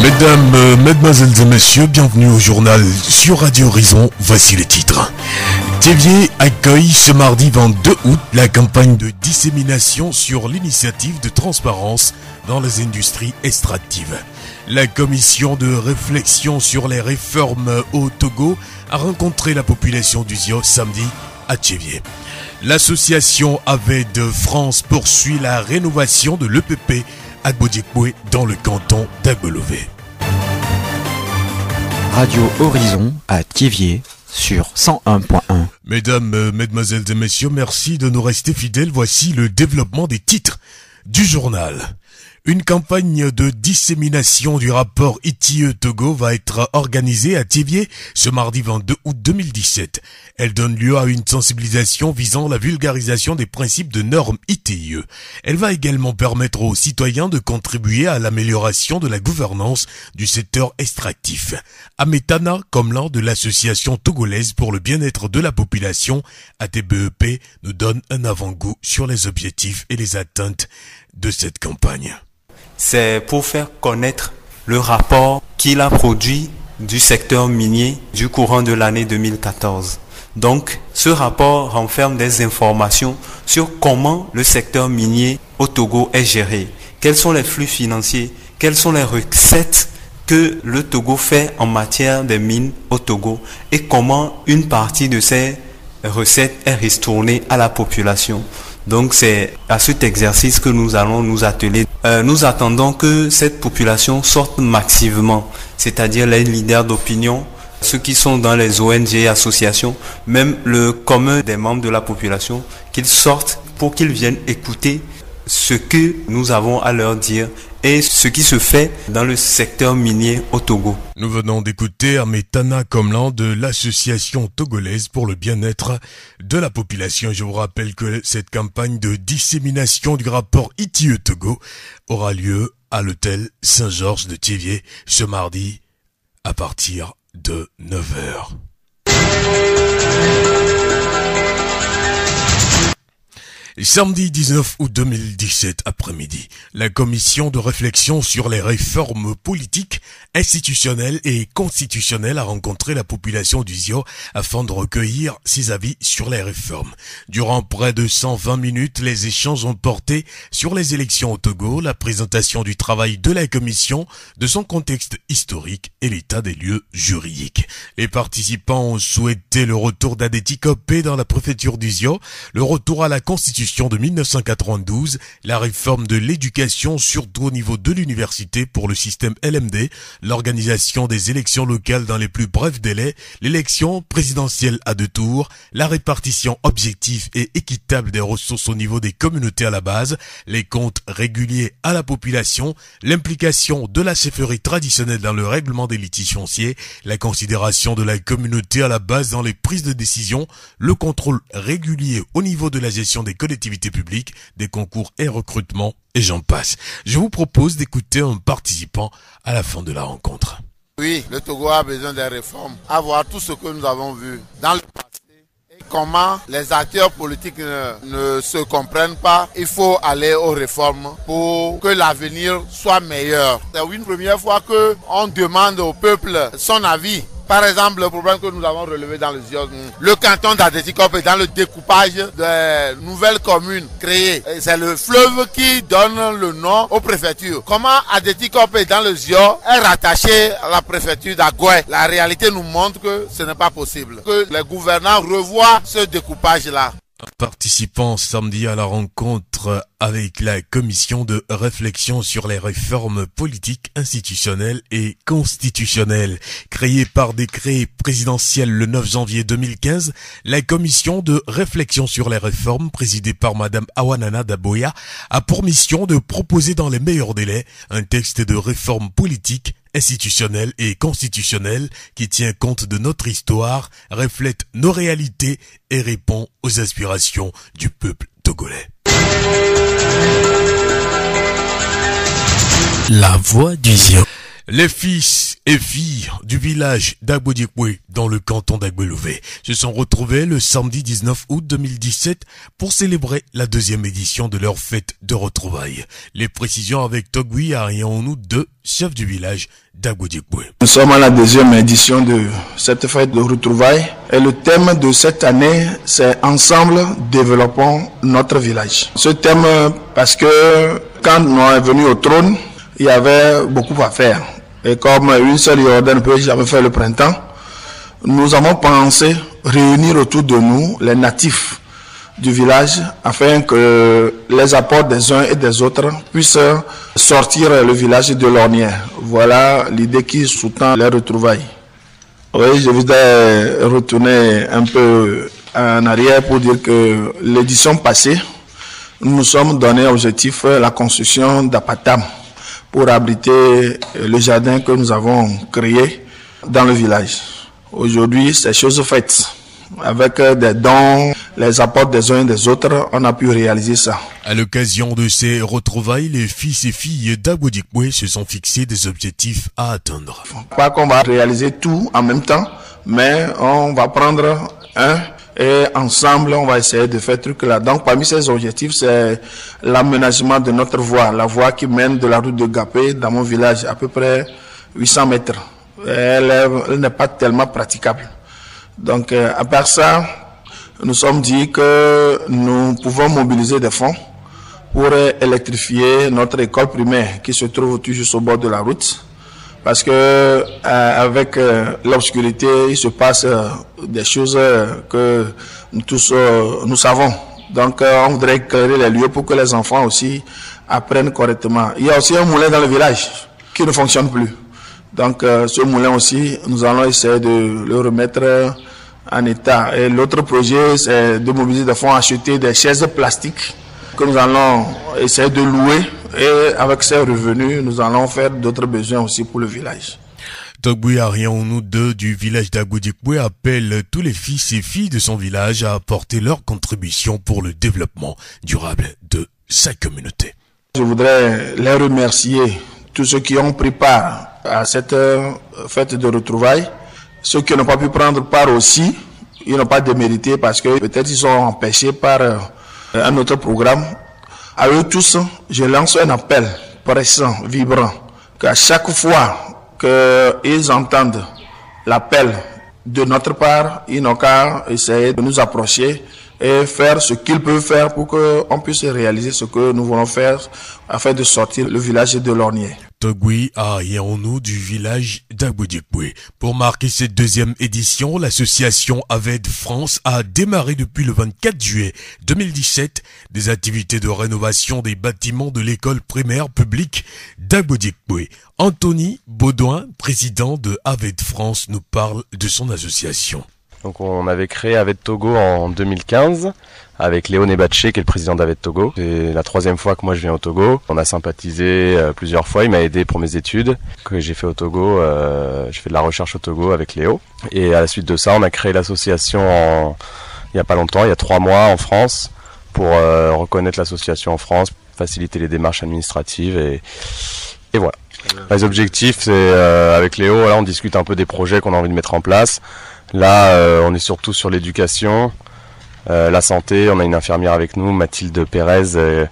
Mesdames et messieurs, bienvenue au journal sur Radio Horizon. Voici les titres. Thiévié accueille ce mardi 22 août la campagne de dissémination sur l'initiative de transparence dans les industries extractives. La commission de réflexion sur les réformes au Togo a rencontré la population du Zio samedi à Thiévié. L'association AVED de France poursuit la rénovation de l'EPP à Bodjekwe dans le canton d'Agbolové. Radio Horizon à Thiévié sur 101.1. Mesdames, mesdemoiselles et messieurs, merci de nous rester fidèles. Voici le développement des titres du journal. Une campagne de dissémination du rapport ITIE-Togo va être organisée à Thiévié ce mardi 22 août 2017. Elle donne lieu à une sensibilisation visant la vulgarisation des principes de normes ITIE. Elle va également permettre aux citoyens de contribuer à l'amélioration de la gouvernance du secteur extractif. Ametana Komlan de l'association togolaise pour le bien-être de la population, ATBEP, nous donne un avant-goût sur les objectifs et les atteintes de cette campagne. C'est pour faire connaître le rapport qu'il a produit du secteur minier du courant de l'année 2014. Donc, ce rapport renferme des informations sur comment le secteur minier au Togo est géré, quels sont les flux financiers, quelles sont les recettes que le Togo fait en matière de mines au Togo et comment une partie de ces recettes est ristournée à la population. Donc c'est à cet exercice que nous allons nous atteler. Nous attendons que cette population sorte massivement, c'est-à-dire les leaders d'opinion, ceux qui sont dans les ONG et associations, même le commun des membres de la population, qu'ils sortent pour qu'ils viennent écouter ce que nous avons à leur dire et ce qui se fait dans le secteur minier au Togo. Nous venons d'écouter Ametana Komlan de l'association togolaise pour le bien-être de la population. Je vous rappelle que cette campagne de dissémination du rapport ITIE Togo aura lieu à l'hôtel Saint-Georges de Thiévié ce mardi à partir de 9h. Samedi 19 août 2017 après-midi, la commission de réflexion sur les réformes politiques, institutionnelles et constitutionnelles a rencontré la population du Zio afin de recueillir ses avis sur les réformes. Durant près de 120 minutes, les échanges ont porté sur les élections au Togo, la présentation du travail de la commission, de son contexte historique et l'état des lieux juridiques. Les participants ont souhaité le retour d'Adeti Kopé dans la préfecture du Zio, le retour à la constitution de 1992, la réforme de l'éducation surtout au niveau de l'université pour le système LMD, l'organisation des élections locales dans les plus brefs délais, l'élection présidentielle à 2 tours, la répartition objective et équitable des ressources au niveau des communautés à la base, les comptes réguliers à la population, l'implication de la chefferie traditionnelle dans le règlement des litiges fonciers, la considération de la communauté à la base dans les prises de décision, le contrôle régulier au niveau de la gestion des collectivités publiques, des concours et recrutements, et j'en passe. Je vous propose d'écouter un participant à la fin de la rencontre. Oui, le Togo a besoin des réformes. À voir tout ce que nous avons vu dans le passé et comment les acteurs politiques ne se comprennent pas. Il faut aller aux réformes pour que l'avenir soit meilleur. C'est une première fois qu'on demande au peuple son avis. Par exemple, le problème que nous avons relevé dans le Zio, le canton d'Adeti Kopé est dans le découpage des nouvelles communes créées. C'est le fleuve qui donne le nom aux préfectures. Comment Adeti Kopé dans le Zio est rattaché à la préfecture d'Agoué? La réalité nous montre que ce n'est pas possible. Que les gouvernants revoient ce découpage-là. Participant samedi à la rencontre avec la commission de réflexion sur les réformes politiques, institutionnelles et constitutionnelles. Créée par décret présidentiel le 9 janvier 2015, la commission de réflexion sur les réformes, présidée par Madame Awanana Daboya, a pour mission de proposer dans les meilleurs délais un texte de réforme politique, institutionnel et constitutionnel qui tient compte de notre histoire, reflète nos réalités et répond aux aspirations du peuple togolais. La voix du Zio. Les fils et filles du village d'Agbodjekwe dans le canton d'Agbelouvé se sont retrouvés le samedi 19 août 2017 pour célébrer la deuxième édition de leur fête de retrouvailles. Les précisions avec Togui Arianou, deux chefs du village d'Agbodjekwe. Nous sommes à la deuxième édition de cette fête de retrouvailles et le thème de cette année c'est Ensemble développons notre village. Ce thème parce que quand nous sommes venus au trône, il y avait beaucoup à faire. Et comme une seule Jordan ne peut jamais faire le printemps, nous avons pensé réunir autour de nous les natifs du village afin que les apports des uns et des autres puissent sortir le village de l'ornière. Voilà l'idée qui sous-tend les retrouvailles. Oui, je voudrais retourner un peu en arrière pour dire que l'édition passée, nous nous sommes donné objectif la construction d'Apatam pour abriter le jardin que nous avons créé dans le village. Aujourd'hui, c'est chose faite. Avec des dons, les apports des uns et des autres, on a pu réaliser ça. À l'occasion de ces retrouvailles, les fils et filles d'Agbodjekwe se sont fixés des objectifs à atteindre. Pas qu'on va réaliser tout en même temps, mais on va prendre un et ensemble, on va essayer de faire truc là. Donc, parmi ces objectifs, c'est l'aménagement de notre voie, la voie qui mène de la route de Gapé dans mon village, à peu près 800 mètres. Elle n'est pas tellement praticable. Donc, à part ça, nous sommes dit que nous pouvons mobiliser des fonds pour électrifier notre école primaire qui se trouve tout juste au bord de la route. Parce que avec l'obscurité, il se passe des choses que nous tous nous savons. Donc, on voudrait éclairer les lieux pour que les enfants aussi apprennent correctement. Il y a aussi un moulin dans le village qui ne fonctionne plus. Donc, ce moulin aussi, nous allons essayer de le remettre en état. Et l'autre projet, c'est de mobiliser des fonds, acheter des chaises plastiques que nous allons essayer de louer. Et avec ces revenus, nous allons faire d'autres besoins aussi pour le village. Togui Arianou du village d'Agbodjekwe appelle tous les fils et filles de son village à apporter leur contribution pour le développement durable de sa communauté. Je voudrais les remercier, tous ceux qui ont pris part à cette fête de retrouvailles. Ceux qui n'ont pas pu prendre part aussi, ils n'ont pas démérité parce que peut-être ils sont empêchés par un autre programme. À eux tous, je lance un appel pressant, vibrant, qu'à chaque fois qu'ils entendent l'appel de notre part, ils n'ont qu'à essayer de nous approcher et faire ce qu'ils peuvent faire pour qu'on puisse réaliser ce que nous voulons faire afin de sortir le village de l'ornier. Togui Arianou du village d'Agbodjekwe. Pour marquer cette deuxième édition, l'association Aved France a démarré depuis le 24 juillet 2017 des activités de rénovation des bâtiments de l'école primaire publique d'Agbodjekwe. Anthony Baudouin, président de Aved France, nous parle de son association. Donc on avait créé Aved Togo en 2015 avec Léo Nebatché qui est le président d'Aved Togo. C'est la troisième fois que moi je viens au Togo. On a sympathisé plusieurs fois, il m'a aidé pour mes études que j'ai fait au Togo. J'ai fait de la recherche au Togo avec Léo. Et à la suite de ça, on a créé l'association il y a pas longtemps, il y a 3 mois en France pour reconnaître l'association en France, faciliter les démarches administratives et voilà. Les objectifs, c'est avec Léo, là on discute un peu des projets qu'on a envie de mettre en place. Là, on est surtout sur l'éducation, la santé. On a une infirmière avec nous, Mathilde Pérez,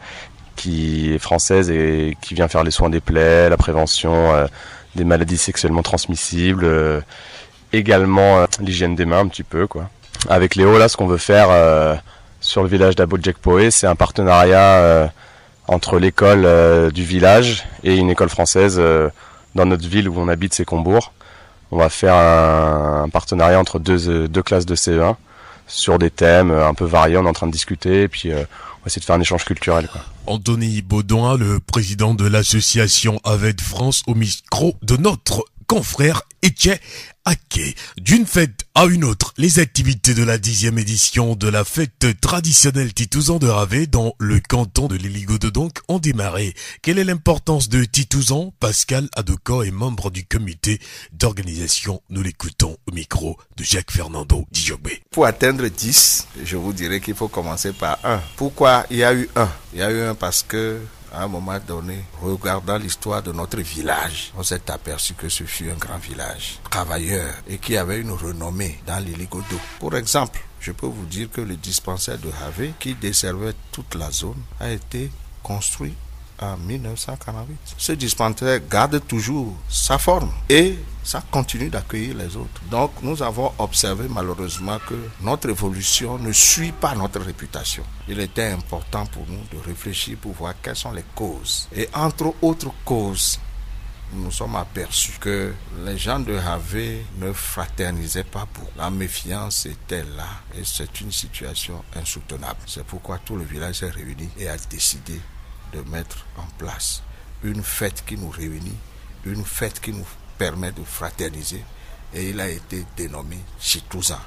qui est française et qui vient faire les soins des plaies, la prévention des maladies sexuellement transmissibles, également l'hygiène des mains un petit peu, quoi. Avec Léo, là, ce qu'on veut faire sur le village d'Agbodjekwe, c'est un partenariat entre l'école du village et une école française dans notre ville où on habite, c'est Combourg. On va faire un partenariat entre deux classes de CE1 sur des thèmes un peu variés. On est en train de discuter et puis on va essayer de faire un échange culturel, quoi. Anthony Baudouin, le président de l'association Aved France, au micro de notre confrère Etienne Aké. D'une fête à une autre, les activités de la 10e édition de la fête traditionnelle Titouzan de Ravet dans le canton de l'Héligo-de-Donk ont démarré. Quelle est l'importance de Titouzan? Pascal Adoko est membre du comité d'organisation. Nous l'écoutons au micro de Jacques-Fernando Dijobé. Pour atteindre 10, je vous dirais qu'il faut commencer par 1. Pourquoi il y a eu 1? Il y a eu 1 parce que À un moment donné, regardant l'histoire de notre village, on s'est aperçu que ce fut un grand village travailleur et qui avait une renommée dans l'Iligodo. Pour exemple, je peux vous dire que le dispensaire de Havé, qui desservait toute la zone, a été construit en 1948. Ce dispensaire garde toujours sa forme et ça continue d'accueillir les autres. Donc nous avons observé malheureusement que notre évolution ne suit pas notre réputation. Il était important pour nous de réfléchir pour voir quelles sont les causes. Et entre autres causes, nous nous sommes aperçus que les gens de Havé ne fraternisaient pas beaucoup. La méfiance était là et c'est une situation insoutenable. C'est pourquoi tout le village s'est réuni et a décidé de mettre en place une fête qui nous réunit, une fête qui nous permet de fraterniser, et il a été dénommé Chitouzan.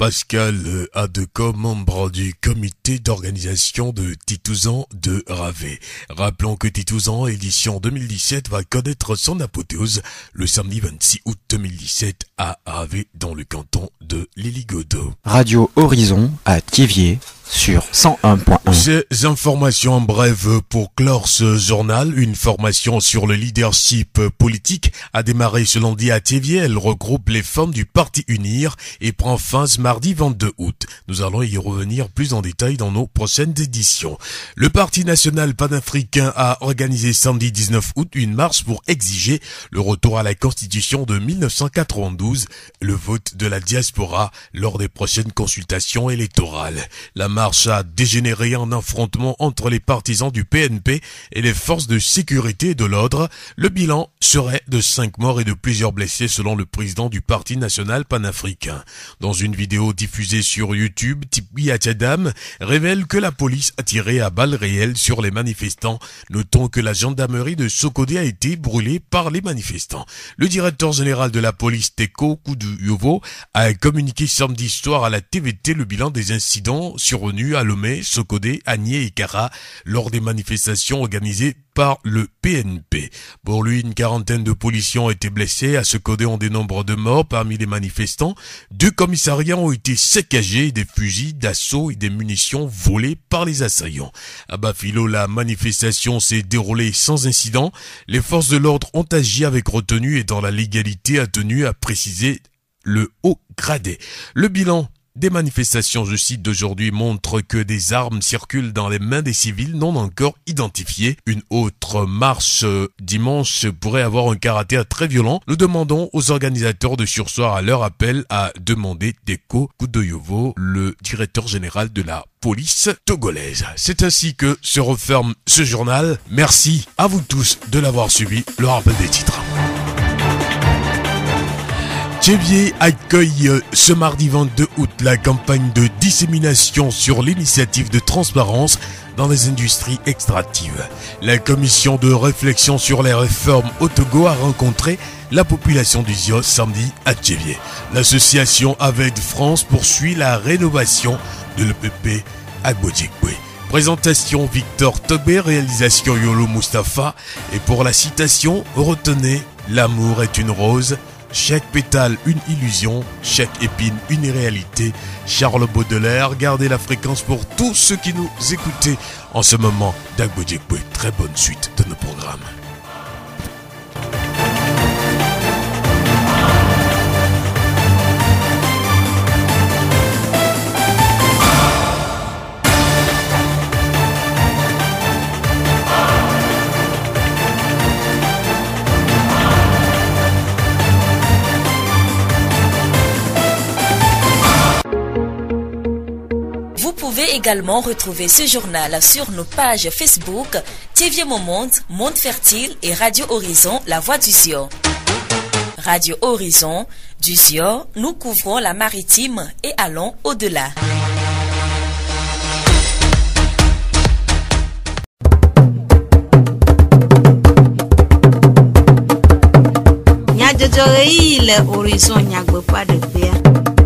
Pascal Adeko, membre du comité d'organisation de Titouzan de Ravé. Rappelons que Titouzan, édition 2017, va connaître son apothéose le samedi 26 août 2017 à Ravé, dans le canton de l'Iligodo. Radio Horizon à Thiéviers sur 101.1. Ces informations en bref pour clore ce journal. Une formation sur le leadership politique a démarré ce lundi à Thiéviers. Elle regroupe les femmes du Parti Unir et prend fin ce mardi 22 août. Nous allons y revenir plus en détail dans nos prochaines éditions. Le Parti national panafricain a organisé samedi 19 août une marche pour exiger le retour à la Constitution de 1992, le vote de la diaspora lors des prochaines consultations électorales. La marche a dégénéré en affrontement entre les partisans du PNP et les forces de sécurité et de l'ordre. Le bilan serait de 5 morts et de plusieurs blessés selon le président du Parti national panafricain. Dans une vidéo diffusée sur YouTube, Tipi Atchadam révèle que la police a tiré à balles réelles sur les manifestants. Notons que la gendarmerie de Sokodé a été brûlée par les manifestants. Le directeur général de la police, Teko Kudu-Yovo, a communiqué samedi soir à la TVT le bilan des incidents survenus à Lomé, Sokodé, Agné et Kara lors des manifestations organisées par le PNP. Pour lui, une quarantaine de policiers ont été blessés. À Sokodé, on dénombre de morts parmi les manifestants. 2 commissariats ont été saccagés, des fusils d'assaut et des munitions volées par les assaillants. À Bafilo, la manifestation s'est déroulée sans incident. Les forces de l'ordre ont agi avec retenue et dans la légalité, a tenu à préciser le haut gradé. Le bilan des manifestations, je cite, d'aujourd'hui montre que des armes circulent dans les mains des civils non encore identifiés. Une autre marche dimanche pourrait avoir un caractère très violent. Nous demandons aux organisateurs de surseoir à leur appel, à demander Teko Kudoyovo, le directeur général de la police togolaise. C'est ainsi que se referme ce journal. Merci à vous tous de l'avoir suivi. Le rappel des titres. Thiéviers accueille ce mardi 22 août la campagne de dissémination sur l'initiative de transparence dans les industries extractives. La commission de réflexion sur les réformes au Togo a rencontré la population du Zio samedi à Thiéviers. L'association Avec France poursuit la rénovation de l'EPP à Gbodjekwe. Présentation Victor Tobé, réalisation Yolo Mustafa, et pour la citation, retenez, l'amour est une rose, chaque pétale une illusion, chaque épine une réalité. Charles Baudelaire, gardez la fréquence pour tous ceux qui nous écoutez en ce moment d'Agbodjekwe. Très bonne suite de nos programmes. Vous pouvez également retrouver ce journal sur nos pages Facebook, Thiéviers Monde, Monde Fertile et Radio Horizon, La Voix du Zio. Radio Horizon, du Zio, nous couvrons la maritime et allons au-delà. Le Horizon nyagbe pas de père.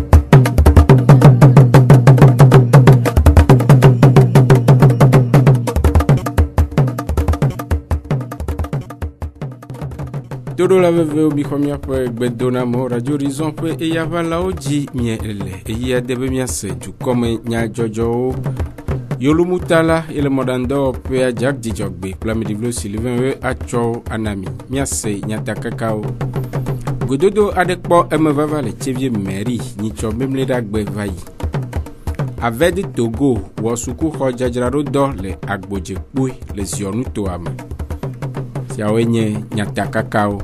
Todo la veve o bikomia pe gbedona mo Radio Horizon pe e yava la oji mie ele e ya debe mia se ju comme nya jojo Yolumutala et le modando pea Jack Dijogbe, Plamidivlo Sylvain Acho Anami, Miase Nyatakakao. Gododo adekpo emevava le tchevie mairie, nicho memle dagbe vayi. Avedi Togo, wasuku ho jajararo do le agboje kpui le zionu to ame. Siawenye Nyatakakao.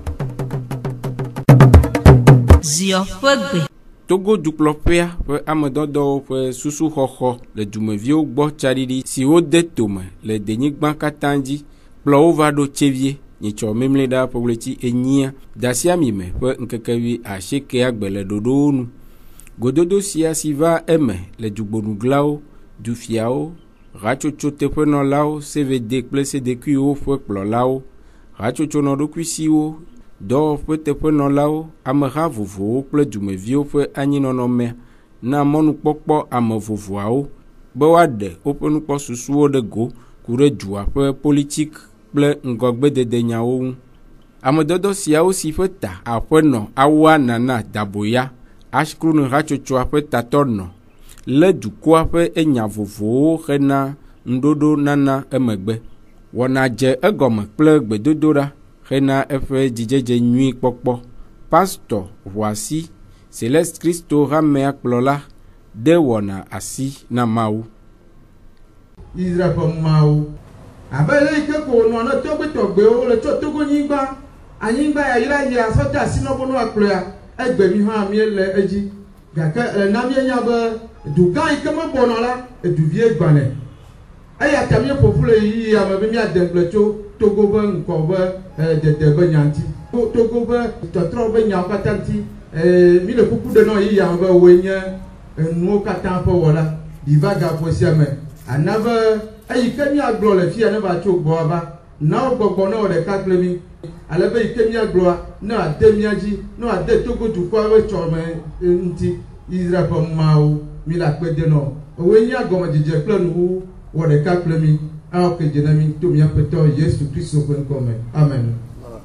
Zio fegbe. Togo duklopea pe amedodo pe susu xoxo le dumevio gbo tsadidi si wo de tome le denyigba katanji plowo va do tsevie nyitsɔ memle da pɔbleti enyia dasiami me pe nkekevi asheke agbe le dodo nu gododo sia si va eme le dugbonuglawo dufiawo hatsotso teƒenɔlawo CVD kple CDQ ƒe kplɔlawo hatsotso nɔɖokuisiwo dɔ ƒe teƒenɔlawo ameha vovowo kple dumeviwo ƒe anyinɔnɔme na mɔnukpɔkpɔ ame vovoawo be woaɖe woƒe nukpɔsusuwo ɖe go ku ɖe dua ƒe politik kple ŋgɔgbedede nyawo ŋu. Amedodo siawo si ƒe ta aƒenɔ awoa nana daboya askrunu hatsotsoa ƒe tatɔnɔ lé dukɔa ƒe enya vovowo hena ŋɖoɖo nana emegbe wɔna dze egɔme kple gbedodoɖa hena eƒe dzidzedze nyui kpɔkpɔ. Pastor Voasi Celeste Christo Hamea kplɔla de wɔna asi na Mawu. Israel ƒe Mawu abe le ke ko nɔ ne tɔgbetɔgbewo le tso Togonyigba anyigba ya yra yi asɔte asi nɔbo no akplɔa egbe mi hã mi le edzi gake na mi nya be du gã yi ke me bɔnɔ la du vie gbanɛ eya ta mi ƒoƒu le yi ame be mi ademple tso Togo be ŋkɔ be dede be nya ŋuti Togo be tɔtrɔ be nyawo katã ŋuti mi le kuku ɖe nɔ yi ame be woe nye nuwo katã ƒe wɔla diva gaƒo sia me ana be eyi ke mi agblɔ le fia ne va tso gbɔa va na wo gbɔgbɔ ne wo ɖeka kple mi ale be yi ke mi agblɔa ne ade mia dzi ne ade Togo dukɔa ƒe tsɔme ŋuti Israel ƒe Mawu mi le akpe de nɔ woe nye agɔmedzedze kple nuwo wɔ ɖeka kple mi awɔ ke dze na mi to miaƒe tɔ Yesu Kristo ƒe ŋkɔ me amen.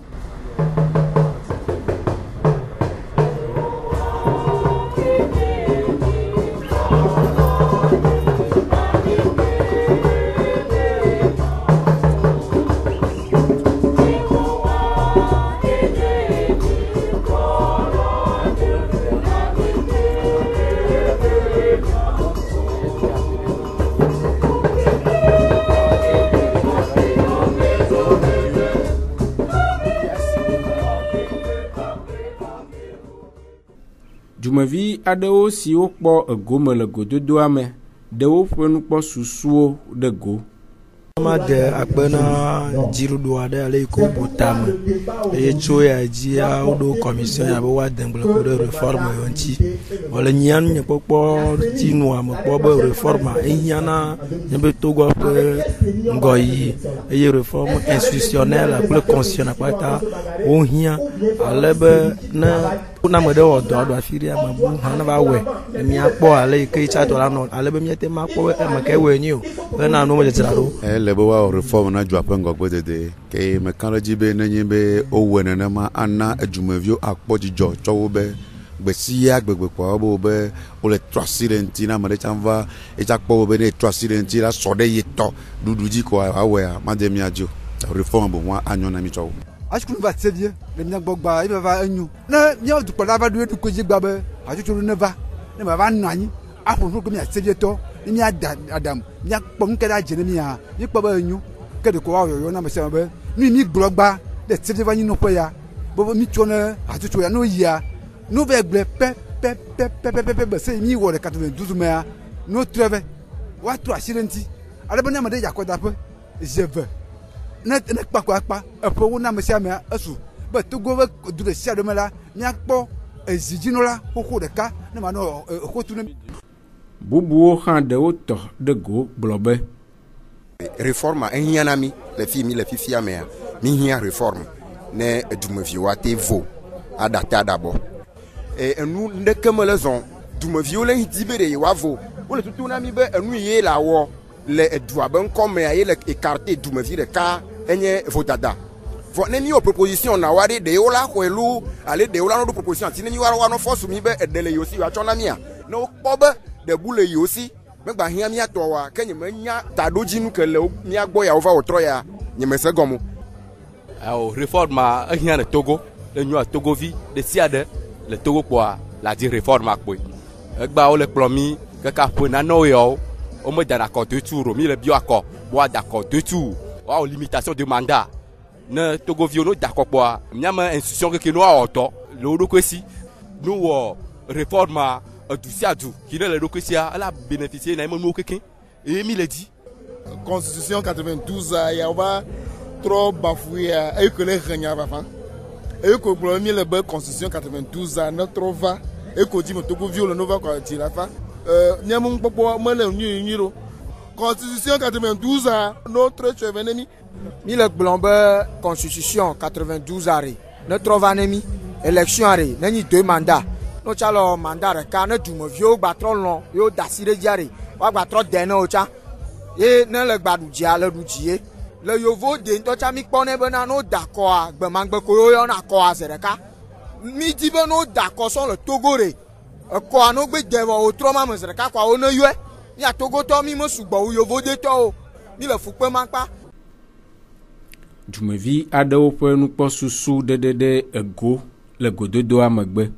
Dumevi aɖewo siwo kpɔ egome le gododoa me ɖewo ƒe nukpɔsusuwo ɖe go. Ma de akpe na dziɖuɖu aɖe ale yi ke wobu tame eye tso ya dzia woɖo kɔmision ya be woade ŋgble ku ɖe reforme ŋuti. Wole nyia nu nye kpɔkpɔ ti nu ame kpɔ be reforme ehiã na nye Togo ƒe ŋgɔyiyi eye reforme institutionnelle kple constitutionnelle kpata wohiã ale be ne ame ɖe wɔ dɔ aɖo afi ɖe ame bu hã ne va wɔe miakpɔ ale yi ke tsa dɔ la nɔ ale be miate ma kpɔ be eme ke wɔe nyi o hena nu me dzedzra ɖo. Le be wa reform na dua ƒe ŋgɔgbedede ke meka ɖe dzi be nenye be wowɔe nenema ana edumeviwo akpɔ dzidzɔ tsɔ wo be gbesia gbegbekpɔa wo be wole trɔ asi ɖe ŋuti na ame ɖe tsã va etsa kpɔ wo be ne trɔ asi ɖe ŋuti la sɔ ɖe ye tɔ ɖuɖu dzi ko awɔea made mia dzi o reform bo mo anyo na mi tsɔ wo. Ashkulu va tsevie le mia gbɔgba ibe va enyo ne mia dukplɔla va do edukɔ dzi gba be hatsotso ne va ne va nɔ anyi aƒoƒu ke mia tsevie tɔ ne mia da adam mia kpɔ nu ke ɖe adze ne mia mi kpɔ be enyo ke de ko wa yɔyɔ na me sia me be nu mi gblɔ gba ɖe tsevie va nyi nɔƒe ya be mi tsɔ ne hatsotso ya no yia no ve gblẽ pɛ be se mi wɔ ɖe 92 mea no trɛ ve wa trɔ asi ɖe ŋuti ale be ne ame ɖe yi akɔdaƒe zeve ne kpakɔ akpa eƒe wo na ame sia mea esu be Togo be du ɖe sia ɖe me la miakpɔ ezidzinɔla xoxo ɖeka ne ma nɔ xotu ne. Bubuwo hã ɖewo tɔ ɖe go gblɔ be. Reforme ehiã na mi le fi mi le fifia mea mi hiã reforme ne edumeviwo ate vo aɖate aɖabɔ. Enu ɖeke me le zɔn dumeviwo le di be ɖe yewoa vo wole tutu na mi be enu ye la wɔ le edua be ŋkɔmea ye le écarté dumevi ɖeka enye vodada. Vɔ ne mi wɔ proposition na wa ɖe ɖewo la xɔe lo ale ɖewo la no ɖo proposition ati ne mi wa no force mi be eɖe le yewo si yewoatsɔ na mia ne wokpɔ be ɖebu le yewo si me gba hia mia to wa ke nyeme nya tadoji nu ke le mia gbo ya over otro ya nyeme se gomo au réforme a hia le Togo le nyu Togo vi de siade le Togo kwa la di réforme akpo gba o le plomi ke ka po na no yo o me d'accord 2 tours mi le bio accord bois d'accord 2 tours o limitation de mandat ne Togo vi no d'accord kwa nyama institution ke no a oto le do kwesi no réforme du siadu qui ne le dokesia elle a bénéficié na mo keke et mi le dit constitution 92 ya va trop bafoué et que les renya va fa et que premier le constitution 92 na trop va et que dit Togo viole no va quoi tira fa nyam popo mo le nyiro constitution 92 notre chef ennemi mi le blombe constitution 92 ari notre vanemi élection ari nani 2 mandats no chalo mandare ka na dumavio gbatro lon yo dasire jare wa gbatro den o cha e na le gbadu ji ale du ji le yovo de to cha mi pone be na no d'accord agbe mangbe ko yo na ko azereka mi di be no d'accord so le togore ko anu gbe de o tro ma mzereka kwa o na yue ni atogo to mi mo sugbo yovo de to o mi le fupe manpa dumevi adewo ƒe nukpɔ susu dedede ego le gododo amegbe.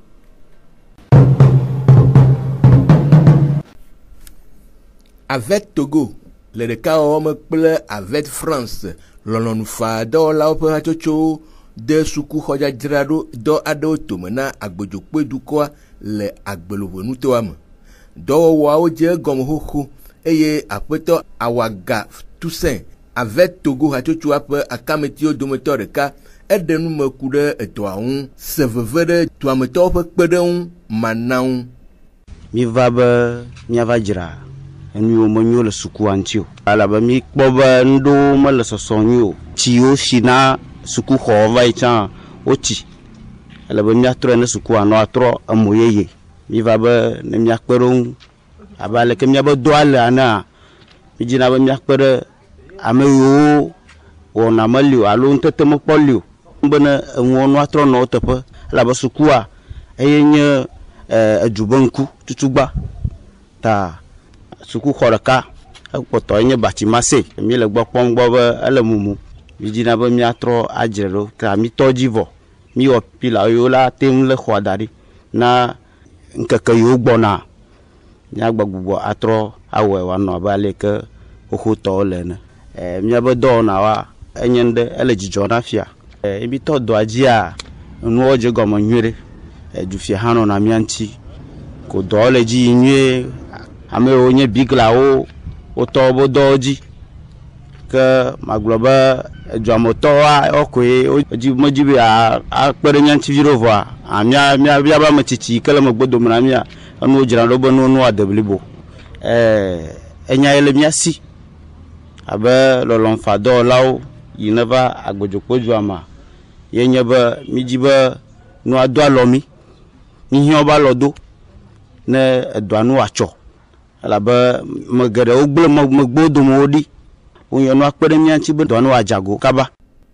Avec Togo, le ɖeka wɔme kple avec France, lɔlɔnufa dɔwɔlawo ƒe hatsotso de sukuxɔ dzadzraɖo dɔ aɖewo tome na agbedzokpe dukɔa le agbeloʋenutoa me. Dɔwɔwɔawo dze egɔme xoxo eye aƒetɔ Awaga Toussaint avec Togo hatsotsoa ƒe akametiwo dometɔ ɖeka eɖe nume ku ɖe edɔa ŋu se veve ɖe tuametɔwo ƒe kpeɖeŋu mana ŋu. Mi va be miava dzra enu menyo le suku anti o alabe mi kpɔ be ŋɖewo mele sɔsɔ nyui o tsiwo si na sukuxɔ va yi tsã wotsi ele be miatrɔ ne suku anɔ atrɔ emo yeye mi va be ne miakpe ɖe ŋu abe aleke miabe dɔa le anea mi dzina be miakpe ɖe ame yiwo wɔna meli o alo ŋutete mekpɔ li o be ne eŋuwo nɔ atrɔ nɔ wo teƒe elabe sukua eye nye edu be ŋku tutugba ta sukuxɔ ɖeka ekpɔtɔ nye Batimase mi le gbɔ kpɔm gbɔ be ele mumu mi dzina be miatrɔ adzre ɖo ka mi tɔ dzi vɔ mi wɔ pila yiwo la te ŋu le xɔa da ɖi na ŋkeke yiwo gbɔna miagba gbugbɔ atrɔ awɔe woanɔ abe aleke xoxotɔwo le ene miabe dɔwɔnawoa enye ŋɖe ele dzidzɔ na fia ebi tɔ dɔa dzia nuwo dze gɔme nyuie ɖe dufia hã nɔna mia ŋuti ko dɔwo le dzi nyuie ame yiwo nye biglawo wotɔ wo dɔwo dzi ke magblɔ be eduametɔwoa wokoe medzi be akpe ɖe mia ŋuti vi ɖo vɔa miabe ametsitsi ke le megbedome na mia enuwo dzra ɖo be nuwo ade blibo enya ye le mia si abe lɔlɔŋfadɔwɔlawo yi ne va agbedzokpedua ma ye nye be mi dzi be nua do alɔ mi hiã be alɔ do ne edua nu atsɔ elabe me geɖewo gblẽ megbewo dome wo ɖi wonye nua kpe ɖe mia ŋuti be dua nu adzago kaba.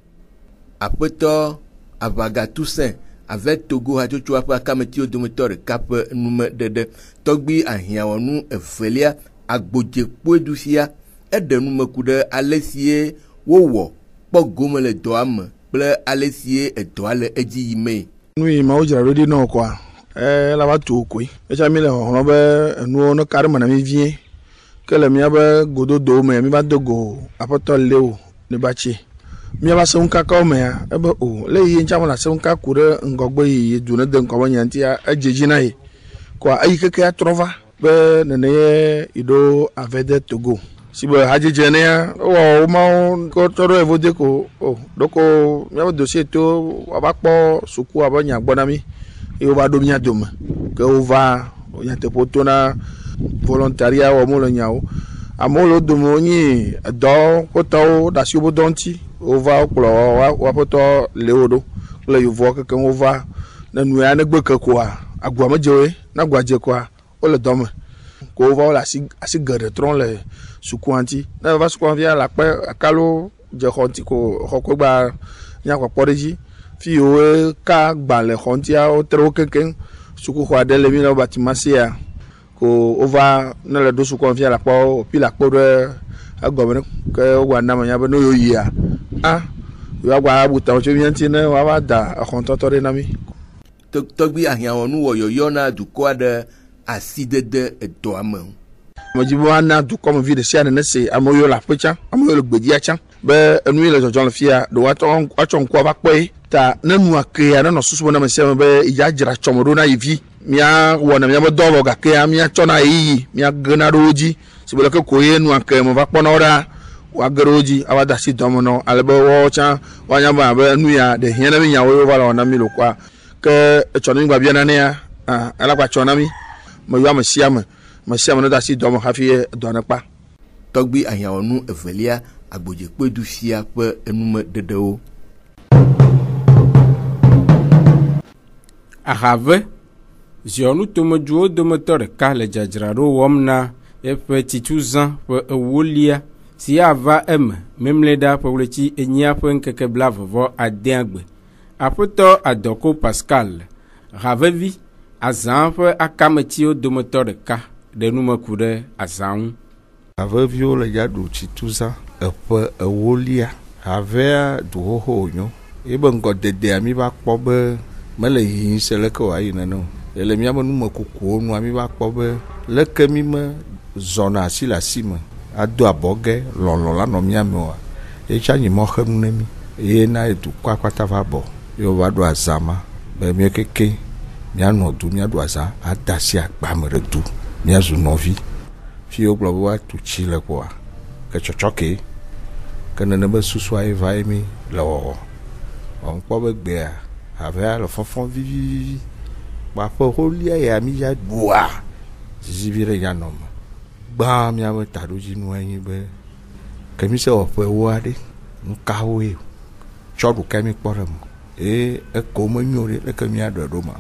Aƒetɔ Awaga Toussaint avec Togo hatsotsoa ƒe akametiwo dometɔ ɖeka ƒe numeɖeɖe tɔgbi ahiãwɔnu evelia agbodzekpoeɖusia eɖe nume ku ɖe ale sie wowɔ kpɔ gome le dɔa me kple ale sie edɔa le edzi yimee. Nu yi mawo dzra ɖo ɖi nɔ kɔa la va tu koe etsa mi le xɔxlɔ be enuwo ne ka ɖe me na mi vie ke le miabe gododowo me mi va do go aƒetɔ leo ne ba tsi miaba seŋkakawo mea ebe o le yi ŋtsa me na seŋka ku ɖe ŋgɔgbe yi du ne de ŋkɔ be nya ŋutia edze dzi na ye kɔa eyi keke atrɔ va be nene ye yi ɖo Avec Togo si be hadzidze nea wɔ wo mawo ko tɔ ɖo evode ko o ɖoko miabe dossier to wava kpɔ suku abe nya gbɔ na mi eye wova ɖo mia dome ke wova nyateƒo to na volontaria wɔ mo le nyawo amewo le wo dome wonyi edɔ ƒetɔwo ɖe asi wobe dɔ ŋuti wova wokplɔ woaƒetɔ leo ɖo kple yevuwo kekeŋ wova ne nu ya ne gbe ke koa agua me dze woe ne agua dze koa wole dɔ me ko wova wole asi geɖe trɔm le sukua ŋuti ne va sukua fia le akpe akalo dze xɔ ŋuti ko xɔ kpegba nyakpɔkpɔ ɖe dzi fi yiwo ka gba le xɔ ŋutia wotre wo kekeŋ sukuxɔ aɖe le mi le Batimasea ko ova na le do su ko via la po pi la po de agomene ke wa na manya be no yo yia yo agwa abuta o chemi antine wa wa da akontoto na mi togbi ahian nu wo yo na duko de asidede edoame mo jibo ana duko mo vide sia na se amoyo la pecha amoyo le gbedi acha be enu le jojo le fia do wa chon ko ba pe ta na nu akria na no susu na me se be ija jira chomodo na yivi mia wona mia mo dolo ga ke mia chona yi mia gna roji sibole ke koye nu akre mo ba pona ora wa garoji awada si domono alebe wo cha wanya ba be nu ya de hiena mi nya wo ba na mi lo kwa ke chona ngba bia na ne ya ala kwa chona mi mo yo amasiam no da si domo hafi do na pa togbi ahian nu evelia agboje pedu fia pe enume dedeo ahave zionu tomojuo domotor ka le jajraro womna epe tituzan pe ewolia si ava memleda powleti enya pe nkeke blavovo adengbe apoto adoko Pascal ravevi azan pe akametio domotor ka de nume kude azan avevio le jadu tituzan epe ewolia ave duho nyo ebe ngodede ami ba kpo be mele yin sele ko ayi nano ele mi amanu makuku nu ami ba kpo be leke mi me zona si la sime ado aboge lolo la no mi amewa e chanyi mo hem nemi e na edu kwakwata va bo yo wa do azama be mi keke mi anu du mi ado aza adasi agba mere du mi azu novi fi o glo wa tu chile kwa ke chochoke kana na be susu ai vai mi lo on kpo be gbe avec le fond vivi ba po holia ya mi ya bua zibire ya nom ba mi ame taruji nu anyi be kemi se opo ewa de nkawe chodu kemi kporem e ko mo nyore le kemi adodo ma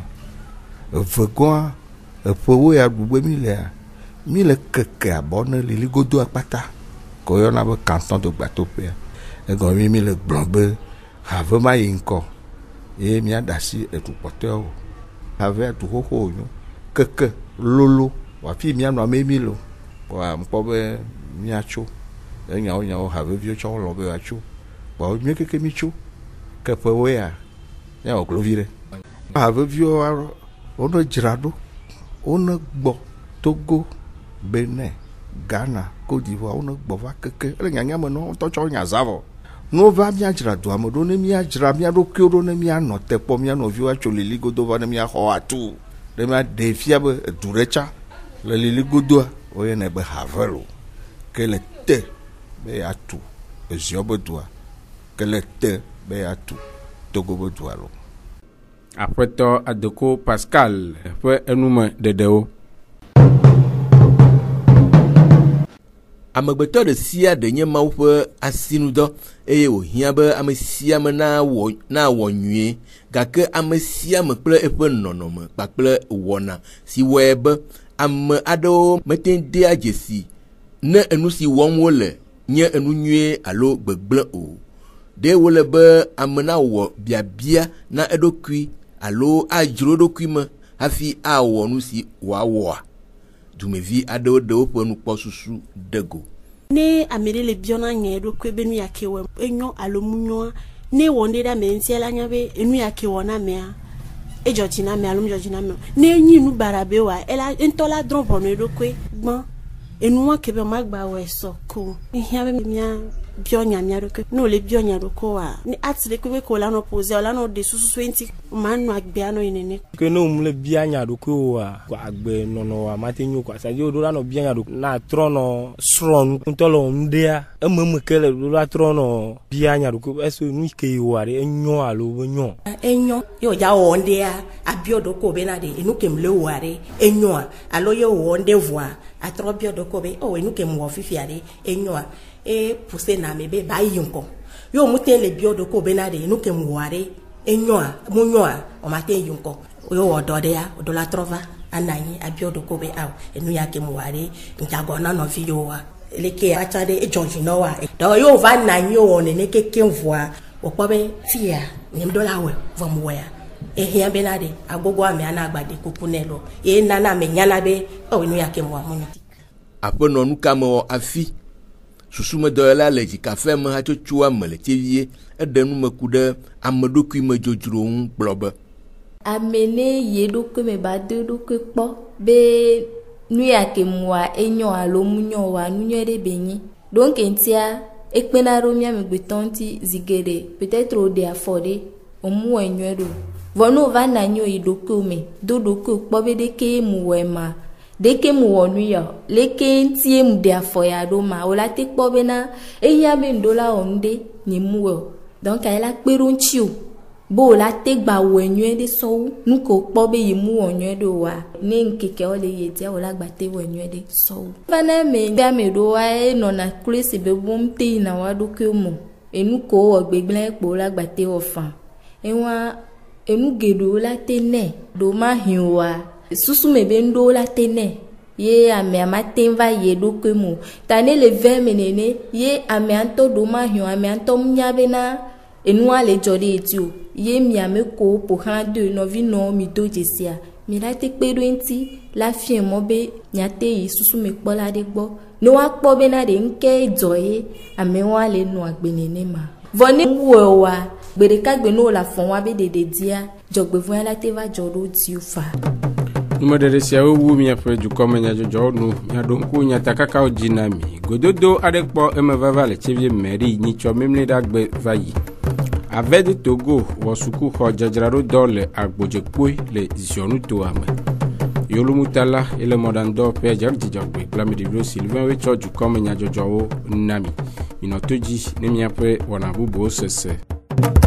vegwa epo ya gbugbe mi le keke abone le ligodo apata ko yo na be canton de Gbatope e go mi le blombe have ma yinko e mi adasi etupote ave atuhoko nyo keke lolo wa fi mi anu amemilo wa mpobe mi acho enya onya have vi ocho lo be acho wa mi keke mi cho kepe we ya o glovire have vi o ono jirado ono gbo Togo Benin Ghana Côte d'Ivoire ono gbo va keke enya nya mo no to cho nya zavo no va bien jira do amodo ne mi ajira mi ado kiro ne mi anote po mi ano viwa cho lili godo va ne mi ho atu ne mi defia be durecha le lili godo o ye ne be havelo que le te be atu eziobo doa que le te be atu Togo bo doa lo apreto adoko Pascal pe enume dedeo amegbeto de sia de nye mawu ƒe asinudo eye wohia be ame sia me na wɔ nyuie gake ame sia me kple eƒe nɔnɔme kpakple wɔna si wɔe be ame aɖewo mete de adzesi ne enu si wɔm wole nye enu nyuie alo gbegble o de wole be ame na wɔ biabia na eɖokui alo adzro eɖokui me hafi awɔ nu si wòawɔa dumevi aɖewo de woƒe nukpɔsusu dego ne amere le biona nye do kwe benu ya kewe enyo alomunyo ne wonde da mentia la nyabe enu ya kewo na mea e jojina me alum jojina me ne nyi nu barabe wa ela entola dron bono do kwe gbon enu wa kebe magba we so ko ehia be mia bionya mia do kwe no le bionya do ko wa ni atile kwe ko la no pose la no de susu 20 manu agbe ano inene ke no mle bionya do ko wa agbe nono wa matenyu kwa sa yo do la no bionya do na trono sron ntolo ndea ememe kele do la trono bionya do ko eso nu ke wa re enyo alo enyo yo ja ondea abiodo ko be na de enu kemle wa re enyo alo yo onde voa atrobio do ko be o enu kemwo fifiare enyo e pousse na mebe ba yinko yo mute le biodo ko be na de enu kemwo are enyo munyo o mate yinko yo odode ya odola trova ananyi abiodo ko be aw enu ya kemwo are njago na no fi yo wa leke atade e jonji no wa do yo va nanyi o ne keke mvoa o ko be fia nyem dola we vom we ehia bena de agogo ame ana agbade kukunelo e nana me nyana be o inu yake mo amunyo apono nu kamo afi susume dola le jikafe me ha chochu amele tevie edenu mekude amedoku mejojro un blobe amene yedoku me ba dodoku po be nu yake mo enyo alo munyo wa nunyo de benyi donc entia ekpena romia me gbetonti zigere peut-être au de affordé au mo enyo do vono va na nyo idoku me dodoku po be de ke mu wema deke mu wonu ya leke ntie mu de afoya do ma ola te po be na eya be ndola onde ni mu o donc ayela perunchi o bo la te gba wenyo de so nu ko po be yimu onyo do wa ni nkeke o le ye dia ola gba te wenyo de so vana me bia me do wa e no na klese be bom te na wa do ke mu enu ko ogbegble po la gba te ofan enwa enu gedo la te ne do ma hinwa susu me be ndo la te ne ye ame amaten va ye do ke mu tane le 20 menene ye ame anto do ma hin ame anto mnya be na enu ale jode etio ye mi ame ko po han de no vi no mi do jesia mi la te pedo enti la fie mo be nyate yi susu me kpola de gbo no wa kpo be na de nke joye ame wa le no agbenene ma voni wo wa gbere ka gbe no la fon wa be de dia jogbe vo la te va jodo ti fa nume de sia wu mi afa ju ko menya jojo nu nya don ku nya takaka o jinami gododo adekpo emevava le chevie meri ni cho memle dagbe vayi avec Togo wo suku ho jajararo dole agbojekwe le zonu to ame yolumutala ele modando pe jarji jagbe klami de bro Sylvain we cho ju ko menya jojo nami inotoji ne mi afa wona bubo sese